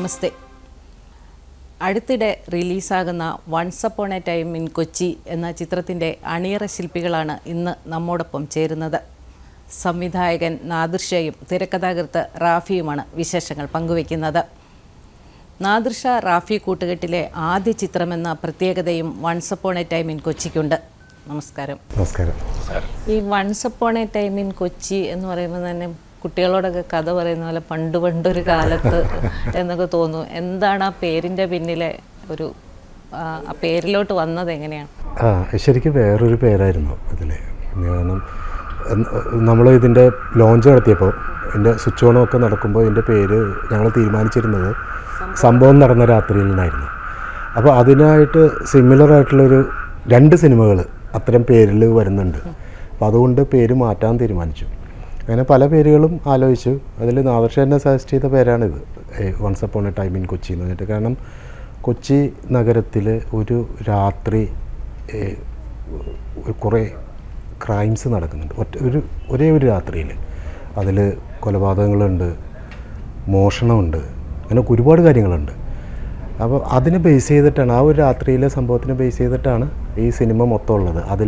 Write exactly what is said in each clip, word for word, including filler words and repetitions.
നമസ്തേ. അടുത്തിടെ റിലീസാകുന്ന once upon a time in Kochi എന്ന ചിത്രത്തിൻ്റെ അണിയറ ശില്പികളാണ് ഇന്ന് നമ്മോടൊപ്പം ചേരുന്നത്. സംവിധായകൻ നാദിർ ഷായും തിരക്കഥാകൃത്ത് റാഫിയുമാണ് വിശേഷങ്ങൾ പങ്കുവയ്ക്കുന്നത്. നാദിർ ഷാ റാഫി കൂട്ടുകെട്ടിലെ ആദ്യ ചിത്രമെന്ന പ്രത്യേകതയും once upon a time in കൊച്ചിക്കുണ്ട്. നമസ്കാരം. നമസ്കാരം. ഈ once upon a time in Kochi എന്ന് പറയുമ്പോൾ തന്നെ കുട്ടികളോടൊക്കെ കഥ പറയുന്ന പോലെ പണ്ട് പണ്ടൊരു കാലത്ത് എന്നൊക്കെ തോന്നുന്നു. എന്താണ് ആ പേരിൻ്റെ പിന്നിലെ ഒരു ആ പേരിലോട്ട് വന്നത് എങ്ങനെയാണ്? ആ ശരിക്കും വേറൊരു പേരായിരുന്നു അതിൽ. കാരണം നമ്മൾ ഇതിൻ്റെ ലോഞ്ച് നടത്തിയപ്പോൾ ഇതിൻ്റെ സ്വിച്ച് ഓണമൊക്കെ നടക്കുമ്പോൾ ഇതിൻ്റെ പേര് ഞങ്ങൾ തീരുമാനിച്ചിരുന്നത് സംഭവം നടന്ന രാത്രിയിൽ നിന്നായിരുന്നു. അപ്പോൾ അതിനായിട്ട് സിമിലറായിട്ടുള്ളൊരു രണ്ട് സിനിമകൾ അത്തരം പേരിൽ വരുന്നുണ്ട്. അപ്പോൾ അതുകൊണ്ട് പേര് മാറ്റാൻ തീരുമാനിച്ചു. അങ്ങനെ പല പേരുകളും ആലോചിച്ചു. അതിൽ നാദിർ ഷാ എന്നെ സജസ്റ്റ് ചെയ്ത പേരാണിത്, once upon a time in Kochi എന്ന് പറഞ്ഞിട്ട്. കാരണം കൊച്ചി നഗരത്തിൽ ഒരു രാത്രി കുറേ ക്രൈംസ് നടക്കുന്നുണ്ട്. ഒറ്റ ഒരു ഒരേ ഒരു രാത്രിയിൽ അതിൽ കൊലപാതകങ്ങളുണ്ട്, മോഷണമുണ്ട്, അങ്ങനെ ഒരുപാട് കാര്യങ്ങളുണ്ട്. അപ്പോൾ അതിനെ ബേസ് ചെയ്തിട്ടാണ്, ആ ഒരു രാത്രിയിലെ സംഭവത്തിനെ ബേസ് ചെയ്തിട്ടാണ് ഈ സിനിമ മൊത്തം ഉള്ളത്. അതിൽ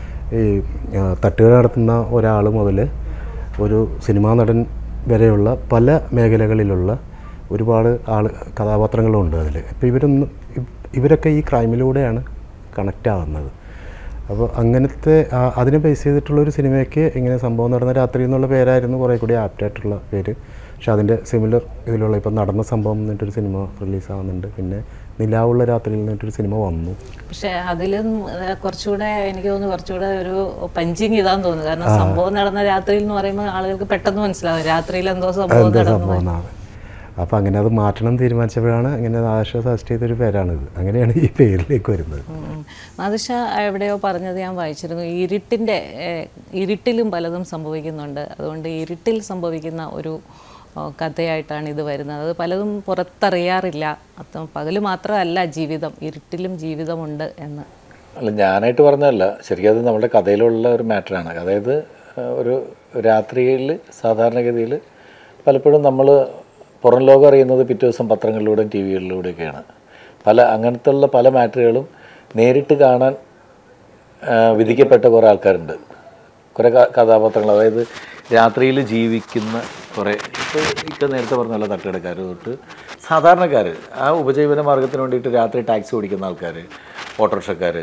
ഈ തട്ടുകട നടത്തുന്ന ഒരാൾ മുതൽ ഒരു സിനിമാ നടൻ വരെയുള്ള പല മേഖലകളിലുള്ള ഒരുപാട് ആൾ കഥാപാത്രങ്ങളുണ്ട് അതിൽ. അപ്പോൾ ഇവരൊന്നും ഇവരൊക്കെ ഈ ക്രൈമിലൂടെയാണ് കണക്റ്റ് ആവുന്നത്. അപ്പോൾ അങ്ങനത്തെ അതിനെ ബേസ് ചെയ്തിട്ടുള്ളൊരു സിനിമയ്ക്ക് ഇങ്ങനെ സംഭവം നടന്ന രാത്രി എന്നുള്ള പേരായിരുന്നു കുറേ കൂടി ആപ്റ്റായിട്ടുള്ള പേര്. പക്ഷെ അതിൻ്റെ സിമിലർ ഇതിലുള്ള ഇപ്പം നടന്ന സംഭവം എന്നിട്ടൊരു സിനിമ റിലീസാകുന്നുണ്ട്. പിന്നെ നിലാവുള്ള രാത്രിയിൽ നിന്നിട്ടൊരു സിനിമ വന്നു. പക്ഷെ അതിലും കുറച്ചുകൂടെ എനിക്ക് തോന്നുന്നു കുറച്ചുകൂടെ ഒരു പഞ്ചിങ് ഇതാന്ന് തോന്നുന്നു. കാരണം സംഭവം നടന്ന രാത്രിയിൽ എന്ന് പറയുമ്പോൾ ആളുകൾക്ക് പെട്ടെന്ന് മനസ്സിലാവും രാത്രിയിൽ എന്തോ സംഭവം നടന്നു. അപ്പോൾ അങ്ങനെ അത് മാറ്റണം തീരുമാനിച്ചപ്പോഴാണ് ഇങ്ങനെ നാദിർ ഷാ സജസ്റ്റ് ചെയ്തൊരു പേരാണിത്. അങ്ങനെയാണ് ഈ പേരിലേക്ക് വരുന്നത്. നാദിർ ഷാ എവിടെയോ പറഞ്ഞത് ഞാൻ വായിച്ചിരുന്നു, ഇരുട്ടിൻ്റെ ഇരുട്ടിലും പലതും സംഭവിക്കുന്നുണ്ട്. അതുകൊണ്ട് ഇരുട്ടിൽ സംഭവിക്കുന്ന ഒരു കഥയായിട്ടാണ് ഇത് വരുന്നത്. അത് പലതും പുറത്തറിയാറില്ല. അപ്പം പകൽ മാത്രമല്ല ജീവിതം, ഇരുട്ടിലും ജീവിതമുണ്ട് എന്ന്. അല്ല, ഞാനായിട്ട് പറഞ്ഞതല്ല, ശരിക്കും അത് നമ്മുടെ കഥയിലുള്ള ഒരു മാറ്ററാണ്. അതായത് ഒരു രാത്രിയിൽ സാധാരണഗതിയിൽ പലപ്പോഴും നമ്മൾ പുറം ലോകം അറിയുന്നത് പിറ്റേ ദിവസം പത്രങ്ങളിലൂടെയും ടി വികളിലൂടെയൊക്കെയാണ്. പല അങ്ങനത്തെ ഉള്ള പല മാറ്ററുകളും നേരിട്ട് കാണാൻ വിധിക്കപ്പെട്ട കുറേ ആൾക്കാരുണ്ട്, കുറേ കഥാപാത്രങ്ങൾ. അതായത് രാത്രിയിൽ ജീവിക്കുന്ന കുറേ, ഇപ്പോൾ ഇക്ക നേരത്തെ പറഞ്ഞല്ലോ, തട്ടുകടക്കാർ തൊട്ട് സാധാരണക്കാർ, ആ ഉപജീവന മാർഗത്തിന് വേണ്ടിയിട്ട് രാത്രി ടാക്സി ഓടിക്കുന്ന ആൾക്കാർ, ഓട്ടോറിക്ഷക്കാർ,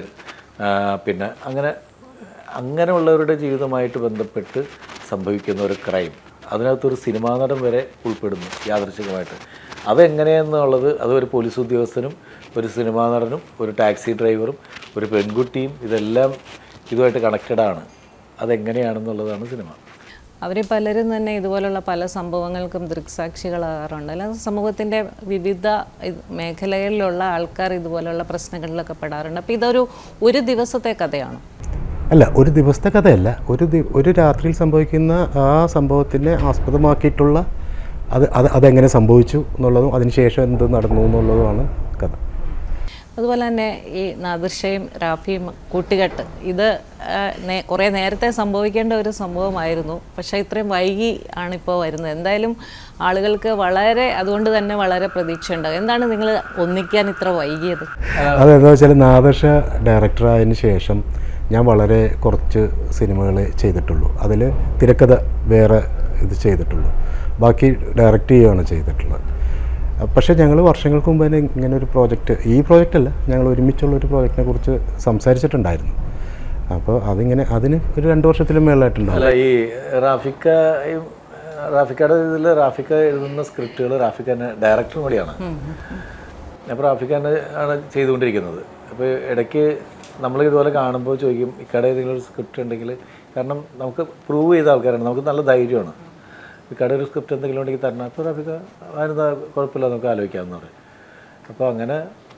പിന്നെ അങ്ങനെ അങ്ങനെയുള്ളവരുടെ ജീവിതമായിട്ട് ബന്ധപ്പെട്ട് സംഭവിക്കുന്ന ഒരു ക്രൈം, അതിനകത്തൊരു സിനിമാ നടൻ വരെ ഉൾപ്പെടുന്നു യാദൃച്ഛികമായിട്ട്. അതെങ്ങനെയെന്നുള്ളത് അത് ഒരു പോലീസ് ഉദ്യോഗസ്ഥനും ഒരു സിനിമാ നടനും ഒരു ടാക്സി ഡ്രൈവറും ഒരു പെൺകുട്ടിയും ഇതെല്ലാം ഇതുമായിട്ട് കണക്റ്റഡാണ്. അതെങ്ങനെയാണെന്നുള്ളതാണ് സിനിമ. അവർ പലരും തന്നെ ഇതുപോലുള്ള പല സംഭവങ്ങൾക്കും ദൃക്സാക്ഷികളാകാറുണ്ട്. അല്ലാതെ സമൂഹത്തിൻ്റെ വിവിധ മേഖലകളിലുള്ള ആൾക്കാർ ഇതുപോലുള്ള പ്രശ്നങ്ങളിലൊക്കെ പെടാറുണ്ട്. അപ്പോൾ ഇതൊരു ഒരു ദിവസത്തെ കഥയാണോ? അല്ല, ഒരു ദിവസത്തെ കഥയല്ല. ഒരു ഒരു രാത്രിയിൽ സംഭവിക്കുന്ന ആ സംഭവത്തിനെ ആസ്പദമാക്കിയിട്ടുള്ള അത് അത് അതെങ്ങനെ സംഭവിച്ചു എന്നുള്ളതും അതിനുശേഷം എന്ത് നടന്നു എന്നുള്ളതുമാണ് കഥ. അതുപോലെ തന്നെ ഈ നാദിർ ഷായും റാഫിയും കൂട്ടുകെട്ട്, ഇത് കുറേ നേരത്തെ സംഭവിക്കേണ്ട ഒരു സംഭവമായിരുന്നു. പക്ഷേ ഇത്രയും വൈകി ആണിപ്പോൾ വരുന്നത്. എന്തായാലും ആളുകൾക്ക് വളരെ അതുകൊണ്ട് തന്നെ വളരെ പ്രതീക്ഷയുണ്ട്. എന്താണ് നിങ്ങൾ ഒന്നിക്കാൻ ഇത്ര വൈകിയത്? അതെന്താ വെച്ചാൽ നാദിർ ഷാ ഡയറക്ടറായതിനു ശേഷം ഞാൻ വളരെ കുറച്ച് സിനിമകൾ ചെയ്തിട്ടുള്ളൂ. അതിൽ തിരക്കഥ വേറെ ഇത് ചെയ്തിട്ടുള്ളൂ, ബാക്കി ഡയറക്റ്റ് ചെയ്യുകയാണ് ചെയ്തിട്ടുള്ളത്. പക്ഷേ ഞങ്ങൾ വർഷങ്ങൾക്ക് മുമ്പ് തന്നെ ഇങ്ങനെ ഒരു പ്രോജക്റ്റ്, ഈ പ്രോജക്റ്റല്ല, ഞങ്ങൾ ഒരുമിച്ചുള്ളൊരു പ്രോജക്റ്റിനെ കുറിച്ച് സംസാരിച്ചിട്ടുണ്ടായിരുന്നു. അപ്പോൾ അതിങ്ങനെ അതിന് ഒരു രണ്ട് വർഷത്തിലും മേളായിട്ടുണ്ടാവും. അല്ല, ഈ റാഫിക്ക റാഫിക്കയുടെ ഇതിൽ റാഫിക്ക എഴുതുന്ന സ്ക്രിപ്റ്റുകൾ റാഫിക്ക തന്നെ ഡയറക്ടറും കൂടിയാണ്. അപ്പോൾ റാഫിക്ക തന്നെ ആണ് ചെയ്തുകൊണ്ടിരിക്കുന്നത്. അപ്പോൾ ഇടയ്ക്ക് നമ്മൾ ഇതുപോലെ കാണുമ്പോൾ ചോദിക്കും, ഇക്കടെ ഏതെങ്കിലും ഒരു സ്ക്രിപ്റ്റ് ഉണ്ടെങ്കിൽ, കാരണം നമുക്ക് പ്രൂവ് ചെയ്ത ആൾക്കാരാണ്, നമുക്ക് നല്ല ധൈര്യമാണ്. ഇക്കടെ ഒരു സ്ക്രിപ്റ്റ് എന്തെങ്കിലും ഉണ്ടെങ്കിൽ തരണം. അപ്പോൾ റാഫിക്ക അതിനെന്താ കുഴപ്പമില്ല, നമുക്ക് ആലോചിക്കാമെന്ന് പറയും. അപ്പോൾ അങ്ങനെ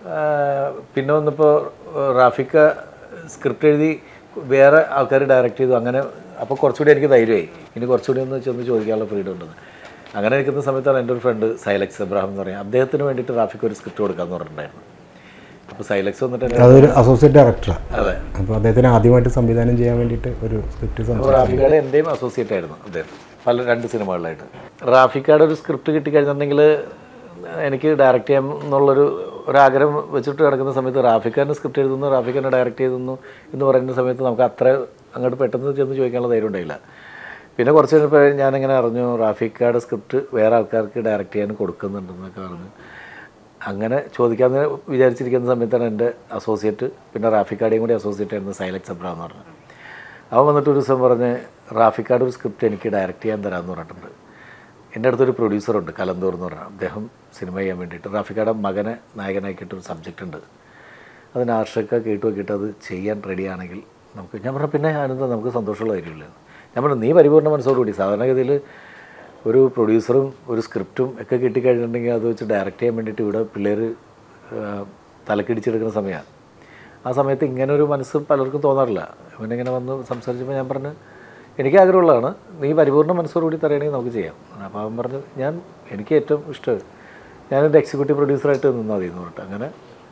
പിന്നെ വന്നപ്പോൾ റാഫിക്ക സ്ക്രിപ്റ്റ് എഴുതി വേറെ ആൾക്കാർ ഡയറക്റ്റ് ചെയ്തു. അങ്ങനെ അപ്പോൾ കുറച്ചുകൂടി എനിക്ക് ധൈര്യമായി, ഇനി കുറച്ചുകൂടി ഒന്ന് ചെന്ന് ചോദിക്കാനുള്ള ഫ്രീഡം ഉണ്ടെന്ന്. അങ്ങനെ ഇരിക്കുന്ന സമയത്താണ് എൻ്റെ ഒരു ഫ്രണ്ട് സൈലക്സ് എബ്രഹാം എന്ന് പറയും, അദ്ദേഹത്തിന് വേണ്ടിയിട്ട് റാഫിക്ക ഒരു സ്ക്രിപ്റ്റ് കൊടുക്കാമെന്ന് പറഞ്ഞിട്ടുണ്ടായിരുന്നു. അപ്പോൾ സൈലക്സ് വന്നിട്ട് അതൊരു അസോസിയേറ്റ് ഡയറക്ടറാണ്. അതെ. അപ്പോൾ അദ്ദേഹത്തിന് ആദ്യമായിട്ട് സംവിധാനം ചെയ്യാൻ വേണ്ടിയിട്ട് ഒരു സ്ക്രിപ്റ്റ്. റാഫിക്കയുടെ എൻ്റെയും അസോസിയേറ്റ് ആയിരുന്നു അദ്ദേഹം, പല രണ്ട് സിനിമകളിലായിട്ട്. റാഫിക്കയുടെ ഒരു സ്ക്രിപ്റ്റ് കിട്ടിക്കഴിഞ്ഞിട്ടുണ്ടെങ്കിൽ എനിക്ക് ഡയറക്റ്റ് ചെയ്യാം എന്നുള്ളൊരു ഒരാഗ്രഹം വെച്ചിട്ട് കിടക്കുന്ന സമയത്ത് റാഫിഖാൻ്റെ സ്ക്രിപ്റ്റ് എഴുതുന്നു, റാഫിഖാനെ ഡയറക്റ്റ് ചെയ്തുന്നു എന്ന് പറയുന്ന സമയത്ത് നമുക്ക് അത്ര അങ്ങോട്ട് പെട്ടെന്ന് ചെന്ന് ചോദിക്കാനുള്ള ധൈര്യം ഉണ്ടായില്ല. പിന്നെ കുറച്ച് കഴിഞ്ഞപ്പോൾ ഞാനിങ്ങനെ അറിഞ്ഞു റാഫിഖായുടെ സ്ക്രിപ്റ്റ് വേറെ ആൾക്കാർക്ക് ഡയറക്റ്റ് ചെയ്യാൻ കൊടുക്കുന്നുണ്ടെന്നൊക്കെ പറഞ്ഞു. അങ്ങനെ ചോദിക്കാമെന്ന് വിചാരിച്ചിരിക്കുന്ന സമയത്താണ് എൻ്റെ അസോസിയേറ്റ്, പിന്നെ റാഫിഖാടെയും കൂടി അസോസിയേറ്റ് ആയിരുന്നു സൈലക്സ് സബ്ര എന്ന് പറഞ്ഞു. അവൻ വന്നിട്ട് ഒരു ദിവസം പറഞ്ഞ് റാഫിഖായുടെ ഒരു സ്ക്രിപ്റ്റ് എനിക്ക് ഡയറക്റ്റ് ചെയ്യാൻ തരാമെന്ന് പറഞ്ഞിട്ടുണ്ട്. എൻ്റെ അടുത്തൊരു പ്രൊഡ്യൂസറുണ്ട് കലന്തൂർ എന്ന് പറഞ്ഞാൽ, അദ്ദേഹം സിനിമ ചെയ്യാൻ വേണ്ടിയിട്ട് റാഫിഖാടെ മകനെ നായകനാക്കിയിട്ടൊരു സബ്ജക്റ്റ് ഉണ്ട്, അതിന് ആർഷൊക്കെ കേട്ട് നോക്കിയിട്ട് അത് ചെയ്യാൻ റെഡിയാണെങ്കിൽ നമുക്ക്. ഞാൻ പറഞ്ഞു പിന്നെ ആനന്ദ നമുക്ക് സന്തോഷമുള്ള കാര്യമില്ല. ഞാൻ പറഞ്ഞു നീ പരിപൂർണ്ണ മനസ്സോടുകൂടി, സാധാരണഗതിയിൽ ഒരു പ്രൊഡ്യൂസറും ഒരു സ്ക്രിപ്റ്റും ഒക്കെ കിട്ടിക്കഴിഞ്ഞിട്ടുണ്ടെങ്കിൽ അത് വെച്ച് ഡയറക്റ്റ് ചെയ്യാൻ വേണ്ടിയിട്ട് ഇവിടെ പിള്ളേർ തലക്കിടിച്ചെടുക്കുന്ന സമയമാണ്. ആ സമയത്ത് ഇങ്ങനെ ഒരു മനസ്സ് പലർക്കും തോന്നാറില്ല. അവനിങ്ങനെ വന്ന് സംസാരിച്ചപ്പോൾ ഞാൻ പറഞ്ഞു എനിക്ക് ആഗ്രഹമുള്ളതാണ്, നീ പരിപൂർണ്ണ മനസ്സോടുകൂടി തരണമെങ്കിൽ നമുക്ക് ചെയ്യാം. അപ്പോൾ അവൻ പറഞ്ഞു ഞാൻ എനിക്ക് ഏറ്റവും ഇഷ്ടം ഞാനൊരു എക്സിക്യൂട്ടീവ് പ്രൊഡ്യൂസറായിട്ട് നിന്നാൽ മതി എന്ന് പറഞ്ഞിട്ട് അങ്ങനെ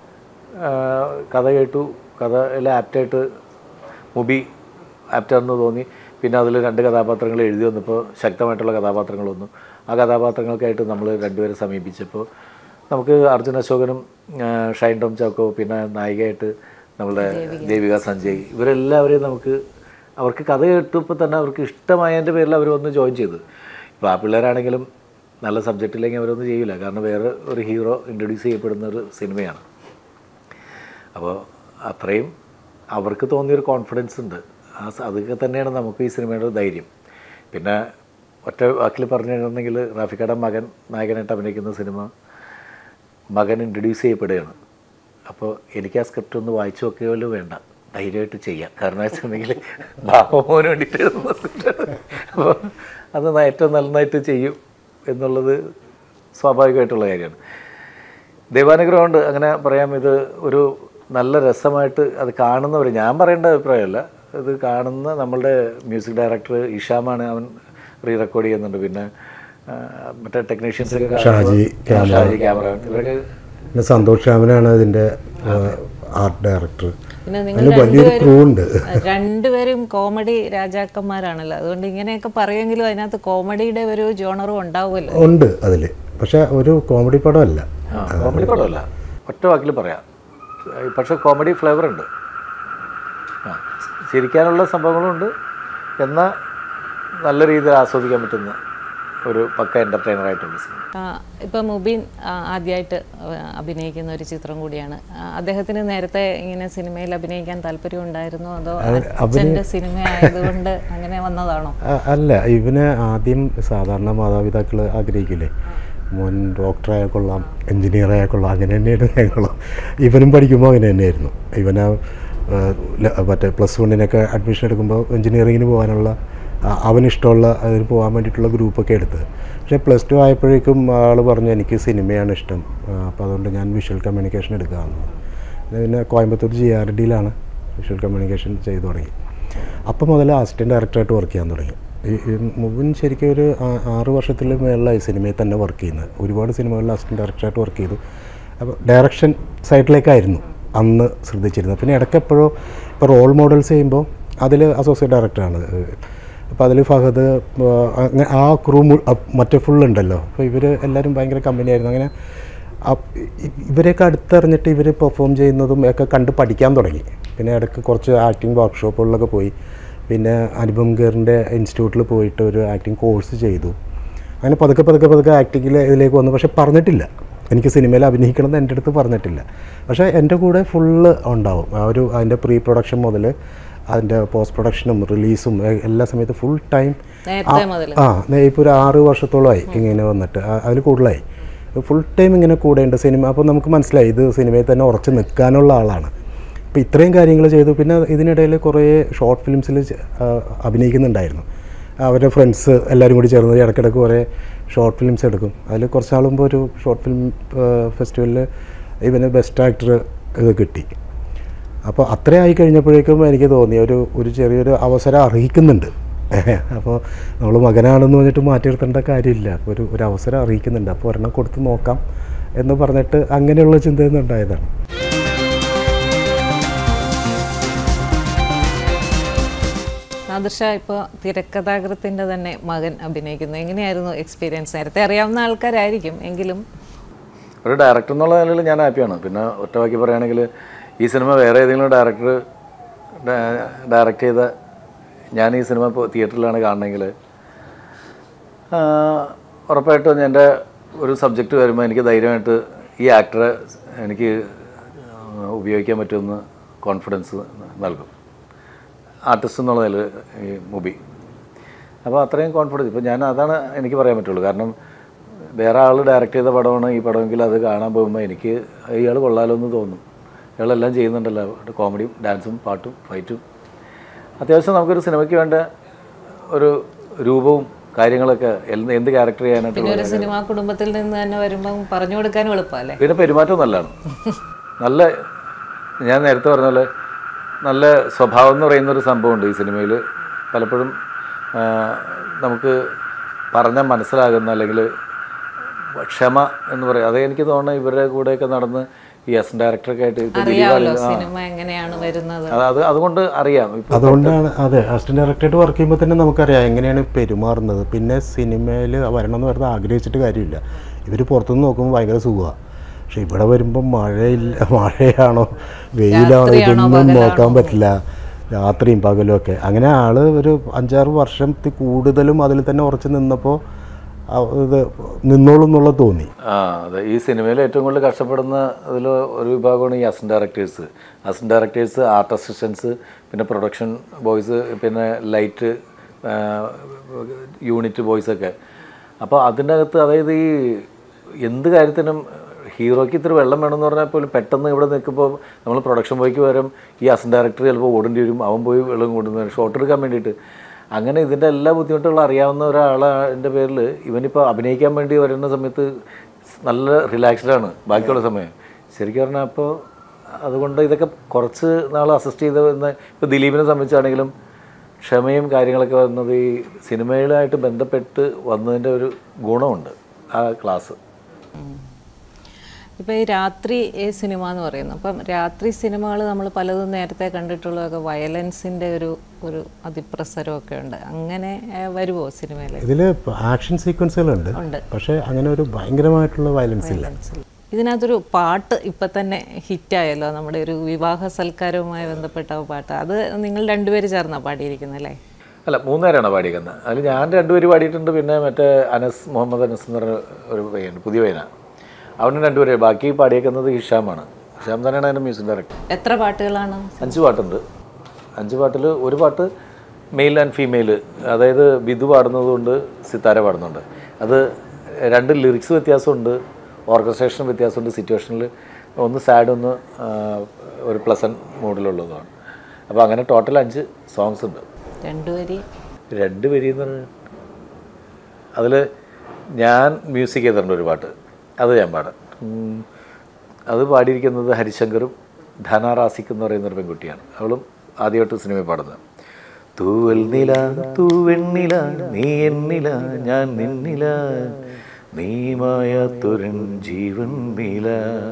കഥ കേട്ടു. കഥ എല്ലാം ആപ്റ്റായിട്ട് മുബി ആപ്റ്റാണെന്ന് തോന്നി. പിന്നെ അതിൽ രണ്ട് കഥാപാത്രങ്ങൾ എഴുതി വന്നപ്പോൾ ശക്തമായിട്ടുള്ള കഥാപാത്രങ്ങൾ വന്നു. ആ കഥാപാത്രങ്ങൾക്കായിട്ട് നമ്മൾ രണ്ടുപേരെ സമീപിച്ചപ്പോൾ നമുക്ക് അർജുൻ അശോകനും ഷൈൻ ടോം ചാക്കോ, പിന്നെ നായികയായിട്ട് നമ്മളുടെ ദേവിക സഞ്ജയ്, ഇവരെല്ലാവരെയും നമുക്ക് അവർക്ക് കഥ കേട്ടപ്പോൾ തന്നെ അവർക്ക് ഇഷ്ടമായതിൻ്റെ പേരിൽ അവർ വന്ന് ജോയിൻ ചെയ്തു. ഇപ്പോൾ ആ പിള്ളേരാണെങ്കിലും നല്ല സബ്ജക്റ്റില്ലെങ്കിൽ അവരൊന്നും ചെയ്യില്ല, കാരണം വേറെ ഒരു ഹീറോ ഇൻട്രൊഡ്യൂസ് ചെയ്യപ്പെടുന്ന ഒരു സിനിമയാണ്. അപ്പോൾ അത്രയും അവർക്ക് തോന്നിയൊരു കോൺഫിഡൻസ് ഉണ്ട്. ആ അതൊക്കെ തന്നെയാണ് നമുക്ക് ഈ സിനിമയുടെ ധൈര്യം. പിന്നെ ഒറ്റ വാക്കിൽ പറഞ്ഞു കഴിഞ്ഞിട്ടുണ്ടെങ്കിൽ റാഫിഖാടെ മകൻ നായകനായിട്ട് അഭിനയിക്കുന്ന സിനിമ മകൻ ഇൻട്രൊഡ്യൂസ് ചെയ്യപ്പെടുകയാണ്. അപ്പോൾ എനിക്ക് ആ സ്ക്രിപ്റ്റ് ഒന്ന് വായിച്ചു നോക്കിയാലും വേണ്ട, ധൈര്യമായിട്ട് ചെയ്യാം. കാരണം വെച്ചിട്ടുണ്ടെങ്കിൽ ബാബുമോന് വേണ്ടിയിട്ട് എഴുതുന്ന സ്ക്രിപ്റ്റാണ്. അപ്പോൾ അത് ഏറ്റവും നന്നായിട്ട് ചെയ്യും എന്നുള്ളത് സ്വാഭാവികമായിട്ടുള്ള കാര്യമാണ്. ദൈവാനുഗ്രഹം കൊണ്ട് അങ്ങനെ പറയാം. ഇത് ഒരു നല്ല രസമായിട്ട് അത് കാണുന്നവർ, ഞാൻ പറയേണ്ട അഭിപ്രായമല്ല, ഇത് കാണുന്ന നമ്മളുടെ മ്യൂസിക് ഡയറക്ടർ ഇഷാമാണ്, അവൻ റീ റെക്കോർഡ് ചെയ്യുന്നുണ്ട്. പിന്നെ മറ്റേ ടെക്നീഷ്യൻസ് ഷാജി ഷാജി ക്യാമറ, ഇവരൊക്കെ പിന്നെ സന്തോഷ് ശ്യാമനാണ് ഇതിൻ്റെ ആർട്ട് ഡയറക്ടർ. പിന്നെ നിങ്ങൾ രണ്ടുപേരും കോമഡി രാജാക്കന്മാരാണല്ലോ, അതുകൊണ്ട് ഇങ്ങനെയൊക്കെ പറയുമെങ്കിലും അതിനകത്ത് കോമഡിയുടെ ഒരു ജോണറും ഉണ്ടാവുമല്ലോ. ഉണ്ട് അതിൽ, പക്ഷെ ഒരു കോമഡി പടമല്ല. കോമഡി പടമല്ല, ഒറ്റ വാക്കിൽ പറയാം. പക്ഷെ കോമഡി ഫ്ലേവർ ഉണ്ട്, ആ ചിരിക്കാനുള്ള സംഭവങ്ങളുണ്ട്, എന്നാൽ നല്ല രീതിയിൽ ആസ്വദിക്കാൻ പറ്റുന്ന ഒരു പക്ക എൻ്റർടൈനറായിട്ടുള്ള സിനിമ. ഇപ്പം മുബീൻ ആദ്യമായിട്ട് അഭിനയിക്കുന്ന ഒരു ചിത്രം കൂടിയാണ്. അദ്ദേഹത്തിന് നേരത്തെ ഇങ്ങനെ സിനിമയിൽ അഭിനയിക്കാൻ താല്പര്യം ഉണ്ടായിരുന്നോ, അതോ അച്ഛൻ്റെ സിനിമ ആയതുകൊണ്ട് അങ്ങനെ വന്നതാണോ? അല്ല, ഇവന് ആദ്യം സാധാരണ മാതാപിതാക്കൾ ആഗ്രഹിക്കില്ലേ, മോൻ ഡോക്ടറായ കൊള്ളാം, എൻജിനീയറായ കൊള്ളാം, അങ്ങനെ തന്നെയാണ് ഞങ്ങളും. ഇവനും പഠിക്കുമ്പോൾ അങ്ങനെ തന്നെയായിരുന്നു. ഇവന് മറ്റേ പ്ലസ് വണ്ണിനൊക്കെ അഡ്മിഷൻ എടുക്കുമ്പോൾ എൻജിനീയറിങ്ങിന് പോകാനുള്ള അവനിഷ്ടമുള്ള അതിന് പോകാൻ വേണ്ടിയിട്ടുള്ള ഗ്രൂപ്പൊക്കെ എടുത്തത്. പക്ഷേ പ്ലസ് ടു ആയപ്പോഴേക്കും ആൾ പറഞ്ഞു എനിക്ക് സിനിമയാണ് ഇഷ്ടം, അപ്പോൾ അതുകൊണ്ട് ഞാൻ വിഷ്വൽ കമ്മ്യൂണിക്കേഷൻ എടുക്കാമെന്ന്. പിന്നെ കോയമ്പത്തൂർ ജി ആർ ഡിയിലാണ് വിഷ്വൽ കമ്മ്യൂണിക്കേഷൻ ചെയ്തു തുടങ്ങി. അപ്പോൾ മുതൽ അസിസ്റ്റൻറ്റ് ഡയറക്ടറായിട്ട് വർക്ക് ചെയ്യാൻ തുടങ്ങി. ഈ മുബിൻ ശരിക്കും ഒരു ആറ് വർഷത്തിൽ മേളിലായി സിനിമയിൽ തന്നെ വർക്ക് ചെയ്യുന്നത്. ഒരുപാട് സിനിമകളിൽ അസിസ്റ്റൻറ്റ് ഡയറക്ടറായിട്ട് വർക്ക് ചെയ്തു. അപ്പോൾ ഡയറക്ഷൻ സൈഡിലേക്കായിരുന്നു അന്ന് ശ്രദ്ധിച്ചിരുന്നത്. പിന്നെ ഇടയ്ക്കെപ്പോഴോ ഇപ്പോൾ റോൾ മോഡൽസ് ചെയ്യുമ്പോൾ അതിൽ അസോസിയേറ്റ് ഡയറക്ടറാണ്. അപ്പോൾ അതിൽ ഫഹദ് ആ ക്രൂ മറ്റേ ഫുള്ളുണ്ടല്ലോ. അപ്പോൾ ഇവർ എല്ലാവരും ഭയങ്കര കമ്പനിയായിരുന്നു. അങ്ങനെ ഇവരെയൊക്കെ അടുത്തറിഞ്ഞിട്ട് ഇവർ പെർഫോം ചെയ്യുന്നതും ഒക്കെ കണ്ട് പഠിക്കാൻ തുടങ്ങി. പിന്നെ ഇടയ്ക്ക് കുറച്ച് ആക്ടിങ് വർക്ക്ഷോപ്പുകളിലൊക്കെ പോയി. പിന്നെ അനുപം ഖേറിൻ്റെ ഇൻസ്റ്റിറ്റ്യൂട്ടിൽ പോയിട്ട് ഒരു ആക്ടിങ് കോഴ്സ് ചെയ്തു. അങ്ങനെ പതുക്കെ പതുക്കെ പതുക്കെ ആക്ടിങ്ങിൽ ഇതിലേക്ക് വന്നു. പക്ഷെ പറഞ്ഞിട്ടില്ല എനിക്ക് സിനിമയിൽ അഭിനയിക്കണം എന്ന് എൻ്റെ അടുത്ത് പറഞ്ഞിട്ടില്ല. പക്ഷേ എൻ്റെ കൂടെ ഫുള്ള് ഉണ്ടാവും. ആ ഒരു അതിൻ്റെ പ്രീ പ്രൊഡക്ഷൻ മുതൽ അതിൻ്റെ പോസ്റ്റ് പ്രൊഡക്ഷനും റിലീസും എല്ലാ സമയത്തും ഫുൾ ടൈം. ആ ഇപ്പോൾ ഒരു ആറ് വർഷത്തോളമായി ഇങ്ങനെ വന്നിട്ട്, അതിൽ കൂടുതലായി ഫുൾ ടൈം ഇങ്ങനെ കൂടെയുണ്ട് സിനിമ. അപ്പോൾ നമുക്ക് മനസ്സിലായി ഇത് സിനിമയിൽ തന്നെ ഉറച്ച് നിൽക്കാനുള്ള ആളാണ്. അപ്പോൾ ഇത്രയും കാര്യങ്ങൾ ചെയ്തു. പിന്നെ ഇതിനിടയിൽ കുറേ ഷോർട്ട് ഫിലിംസിൽ അഭിനയിക്കുന്നുണ്ടായിരുന്നു. അവരുടെ ഫ്രണ്ട്സ് എല്ലാവരും കൂടി ചേർന്ന് ഇടയ്ക്കിടയ്ക്ക് കുറേ ഷോർട്ട് ഫിലിംസ് എടുക്കും. അതിൽ കുറച്ച് നാളുമ്പോൾ ഒരു ഷോർട്ട് ഫിലിം ഫെസ്റ്റിവലിൽ ഇവന് ബെസ്റ്റ് ആക്ടർ ഇത് കിട്ടി. അപ്പോൾ അത്രയായി കഴിഞ്ഞപ്പോഴേക്കും എനിക്ക് തോന്നി ഒരു ഒരു ചെറിയൊരു അവസരം അർഹിക്കുന്നുണ്ട്. അപ്പോൾ നമ്മൾ മകനാണെന്ന് പറഞ്ഞിട്ട് മാറ്റി നിർത്തേണ്ട കാര്യമില്ല. അപ്പോൾ ഒരു ഒരു അവസരം അർഹിക്കുന്നുണ്ട്, അപ്പോൾ ഒരെണ്ണം കൊടുത്ത് നോക്കാം എന്ന് പറഞ്ഞിട്ട് അങ്ങനെയുള്ള ചിന്തയിൽ നിന്നുണ്ടായതാണ്. നാദിർ ഷാ ഇപ്പോൾ തിരക്കഥാകൃത്തിൻ്റെ തന്നെ മകൻ അഭിനയിക്കുന്നു. എങ്ങനെയായിരുന്നു എക്സ്പീരിയൻസ്? നേരത്തെ അറിയാവുന്ന ആൾക്കാരായിരിക്കും എങ്കിലും ഒരു ഡയറക്ടർ എന്നുള്ള നിലയിൽ ഞാൻ ഹാപ്പിയാണ്. പിന്നെ ഒറ്റ വാക്കി പറയുകയാണെങ്കിൽ ഈ സിനിമ വേറെ ഏതെങ്കിലും ഡയറക്ടർ ഡയറക്റ്റ് ചെയ്ത ഞാൻ ഈ സിനിമ ഇപ്പോൾ തിയേറ്ററിലാണ് കാണണമെങ്കിൽ ഉറപ്പായിട്ടും എൻ്റെ ഒരു സബ്ജക്റ്റ് വരുമ്പോൾ എനിക്ക് ധൈര്യമായിട്ട് ഈ ആക്ടറെ എനിക്ക് ഉപയോഗിക്കാൻ പറ്റുമെന്ന് കോൺഫിഡൻസ് നൽകും ആർട്ടിസ്റ്റ് എന്നുള്ള നിലയിൽ ഈ മൂവി. അപ്പോൾ അത്രയും കോൺഫിഡൻസ് ഇപ്പോൾ ഞാൻ അതാണ് എനിക്ക് പറയാൻ പറ്റുള്ളൂ. കാരണം വേറെ ആൾ ഡയറക്റ്റ് ചെയ്ത പടമാണ് ഈ പടമെങ്കിൽ അത് കാണാൻ പോകുമ്പോൾ എനിക്ക് ഇയാൾ കൊള്ളാലോ എന്ന് തോന്നും. ഇയാളെല്ലാം ചെയ്യുന്നുണ്ടല്ലോ, കോമഡിയും ഡാൻസും പാട്ടും ഫൈറ്റും അത്യാവശ്യം നമുക്കൊരു സിനിമയ്ക്ക് വേണ്ട ഒരു രൂപവും കാര്യങ്ങളൊക്കെ എന്ത് എന്ത് ക്യാരക്ടർ ചെയ്യാനായിട്ടുള്ള സിനിമാ കുടുംബത്തിൽ നിന്ന് തന്നെ വരുമ്പോൾ പറഞ്ഞു കൊടുക്കാനും എളുപ്പമല്ലേ. പിന്നെ പെരുമാറ്റം നല്ലതാണ്. നല്ല ഞാൻ നേരത്തെ പറഞ്ഞ പോലെ നല്ല സ്വഭാവം എന്ന് പറയുന്നൊരു സംഭവമുണ്ട് ഈ സിനിമയിൽ. പലപ്പോഴും നമുക്ക് പറഞ്ഞാൽ മനസ്സിലാകുന്ന അല്ലെങ്കിൽ ക്ഷമ എന്ന് പറയും. അത് എനിക്ക് തോന്നുന്നത് ഇവരുടെ കൂടെയൊക്കെ നടന്ന് ഈ അസിസ്റ്റന്റ് ഡയറക്ടറൊക്കെ ആയിട്ട് അത് അതുകൊണ്ട് അറിയാം. അതുകൊണ്ടാണ് അതെ അസിസ്റ്റന്റ് ഡയറക്ടറായിട്ട് വർക്ക് ചെയ്യുമ്പോൾ തന്നെ നമുക്കറിയാം എങ്ങനെയാണ് പെരുമാറുന്നത്. പിന്നെ സിനിമയിൽ വരണം എന്ന് പറഞ്ഞാൽ ആഗ്രഹിച്ചിട്ട് കാര്യമില്ല. ഇവർ പുറത്തുനിന്ന് നോക്കുമ്പോൾ ഭയങ്കര സുഖമാണ്. പക്ഷെ ഇവിടെ വരുമ്പോൾ മഴയില്ല, മഴയാണോ വെയിലാണോ ഇതൊന്നും നോക്കാൻ പറ്റില്ല. രാത്രിയും പകലും ഒക്കെ അങ്ങനെ ആൾ ഒരു അഞ്ചാറ് വർഷത്തിൽ കൂടുതലും അതിൽ തന്നെ ഉറച്ച് നിന്നപ്പോൾ ഇത് നിന്നോളും എന്നുള്ള തോന്നി. ആ അതെ, ഈ സിനിമയിൽ ഏറ്റവും കൂടുതൽ കഷ്ടപ്പെടുന്ന അതിൽ ഒരു വിഭാഗമാണ് ഈ assistant directors. Assistant directors, art assistants, പിന്നെ പ്രൊഡക്ഷൻ ബോയ്സ്, പിന്നെ ലൈറ്റ് യൂണിറ്റ് ബോയ്സൊക്കെ. അപ്പോൾ അതിൻ്റെ അകത്ത് അതായത് ഈ എന്ത് കാര്യത്തിനും ഹീറോയ്ക്ക് ഇത്തിരി വെള്ളം വേണമെന്ന് പറഞ്ഞാൽ പോലും പെട്ടെന്ന് ഇവിടെ നിൽക്കുമ്പോൾ നമ്മൾ പ്രൊഡക്ഷൻ ബോയ്ക്ക് പകരം ഈ അസിസ്റ്റന്റ് ഡയറക്ടർ ചിലപ്പോൾ ഓടേണ്ടി വരും. അവൻ പോയി വെള്ളം കൊണ്ടുവന്ന് ഷോട്ട് എടുക്കാൻ വേണ്ടിയിട്ട്. അങ്ങനെ ഇതിൻ്റെ എല്ലാ ബുദ്ധിമുട്ടുകളും അറിയാവുന്ന ഒരാളതിൻ്റെ പേരിൽ ഇവനിപ്പോൾ അഭിനയിക്കാൻ വേണ്ടി വരുന്ന സമയത്ത് നല്ല റിലാക്സ്ഡാണ് ബാക്കിയുള്ള സമയം ശരിക്കും പറഞ്ഞാൽ. അപ്പോൾ അതുകൊണ്ട് ഇതൊക്കെ കുറച്ച് നാൾ അസിസ്റ്റ് ചെയ്തെന്ന് ഇപ്പോൾ ദിലീപിനെ സംബന്ധിച്ചാണെങ്കിലും ക്ഷമയും കാര്യങ്ങളൊക്കെ വന്നത് ഈ സിനിമയിലായിട്ട് ബന്ധപ്പെട്ട് വന്നതിൻ്റെ ഒരു ഗുണമുണ്ട് ആ ക്ലാസ്. ഇപ്പോൾ ഈ രാത്രി സിനിമ എന്ന് പറയുന്നത്, അപ്പം രാത്രി സിനിമകൾ നമ്മൾ പലതും നേരത്തെ കണ്ടിട്ടുള്ളതൊക്കെ വയലൻസിൻ്റെ ഒരു ഒരു അതിപ്രസരമൊക്കെ ഉണ്ട്. അങ്ങനെ വരുമോ സിനിമയിൽ? ഇതിൽ ആക്ഷൻ സീക്വൻസുകളുണ്ട്, പക്ഷേ അങ്ങനെ ഒരു ഭയങ്കരമായിട്ടുള്ള വയലൻസ് ഇല്ല. ഇതിനകത്തൊരു പാട്ട് ഇപ്പം തന്നെ ഹിറ്റായല്ലോ, നമ്മുടെ ഒരു വിവാഹ സൽക്കാരവുമായി ബന്ധപ്പെട്ട പാട്ട്. അത് നിങ്ങൾ രണ്ടുപേര് ചേർന്നാണ് പാടിയിരിക്കുന്നത് അല്ലേ? അല്ല, മൂന്നുപേരാണ് പാടിയിരിക്കുന്നത്. അതിൽ ഞാൻ രണ്ടുപേര് പാടിയിട്ടുണ്ട്. പിന്നെ മറ്റേ അനസ് മുഹമ്മദ് അനസ് എന്ന് പറഞ്ഞ ഒരു പയ്യനുണ്ട്, പുതിയ പയ്യനാണ്. അവന് രണ്ടുപേരെ. ബാക്കി പാടിയേക്കുന്നത് ഹിഷാമാണ്. ഹിഷാം തന്നെയാണ് അതിൻ്റെ മ്യൂസിക് ഡയറക്ടർ. എത്ര പാട്ടുകളാണ്? അഞ്ച് പാട്ടുണ്ട്. അഞ്ച് പാട്ടിൽ ഒരു പാട്ട് മെയിൽ ആൻഡ് ഫീമെയിൽ, അതായത് ബിദു പാടുന്നതുകൊണ്ട് സിത്താര പാടുന്നുണ്ട്. അത് രണ്ട് ലിറിക്സ് വ്യത്യാസമുണ്ട്, ഓർക്കസ്ട്രേഷൻ വ്യത്യാസമുണ്ട്. സിറ്റുവേഷനിൽ ഒന്ന് സാഡ്, ഒന്ന് ഒരു പ്ലസൻറ്റ് മൂഡിലുള്ളതാണ്. അപ്പോൾ അങ്ങനെ ടോട്ടൽ അഞ്ച് സോങ്സ് ഉണ്ട്. രണ്ട് വരി രണ്ട് വരി എന്ന് പറഞ്ഞാൽ അതിൽ ഞാൻ മ്യൂസിക് ചെയ്തിട്ടുണ്ട് ഒരു പാട്ട്, അത് ഞാൻ പാടാം. അത് പാടിയിരിക്കുന്നത് ഹരിശങ്കറും ധന റാസിക് എന്ന് പറയുന്നൊരു പെൺകുട്ടിയാണ്. അവളും ആദ്യമായിട്ട് സിനിമയിൽ പാടുന്നത്. തൂവൽ നില തൂവെണ്ണില നീ എന്നില ഞാൻ നിന്നില നീ മായാത്തൊരൻ ജീവൻ നില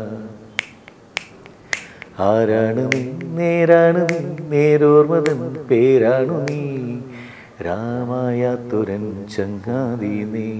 ആരാണ് നീ നേരാണ് നീ നേരോർമതൻ പേരാണു നീ രാമായാത്തൊരൻ ചങ്ങാതി നീ